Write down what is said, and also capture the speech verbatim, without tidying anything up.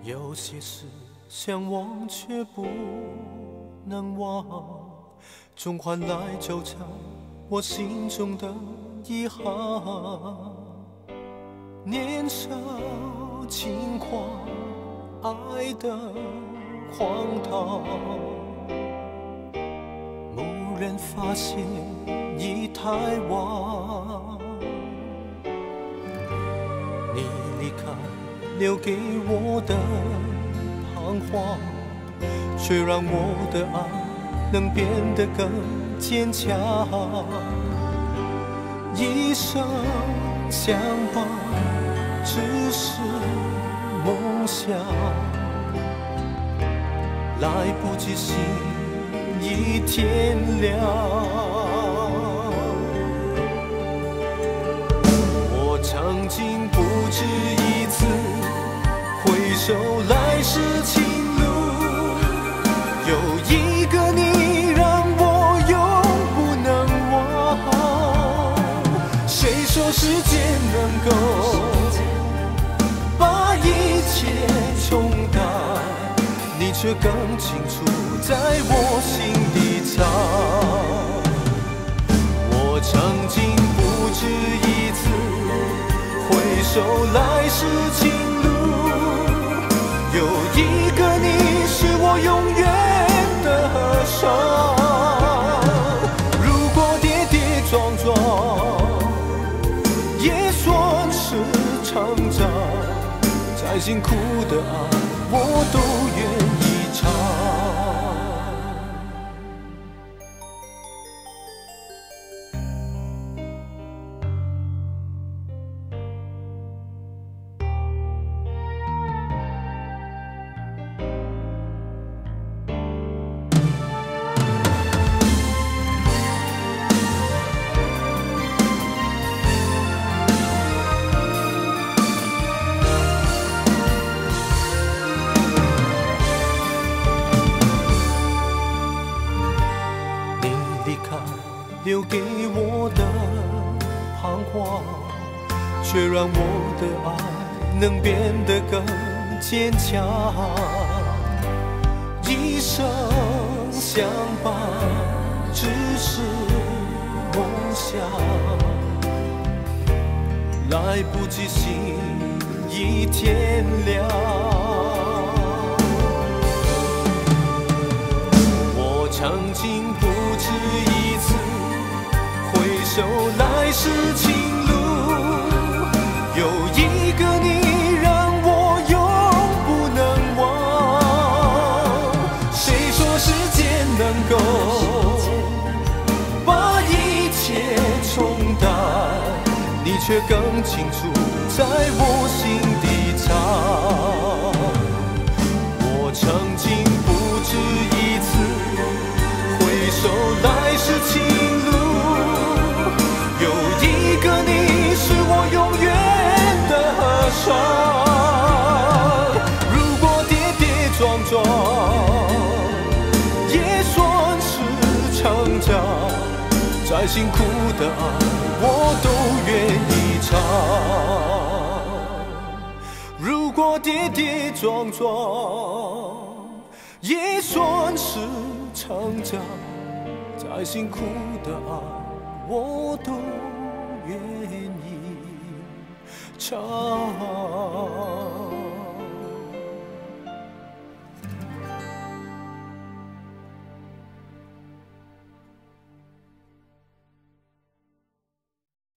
有些事想忘却不能忘，总换来纠缠我心中的遗憾。年少轻狂，爱的荒唐，蓦然发现已太晚。你离开留给我的彷徨，却让我的爱能变得更坚强。一生相伴只是梦想，来不及醒已天亮。我曾经不止一次回首来时情路，有一个你让我永不能忘。谁说时间能够把一切冲淡，你却更清楚在我心底藏。我曾经不止一次回首来时情路，有一个你是我永远的河山。如果跌跌撞撞也算是成长，再辛苦的爱我都愿意尝。留给我的彷徨，却让我的爱能变得更坚强。一生相伴只是梦想，来不及醒已天亮。我曾经不止一次回首来时情路，有一个你让我永不能忘。谁说时间能够把一切冲淡，你却更清楚在我心底藏。我曾经不止一次回首来时情路，有一个你是我永远的河山。如果跌跌撞撞也算是成长，再辛苦的爱我都愿意尝。如果跌跌撞撞也算是成长，再辛苦的爱我都愿意尝。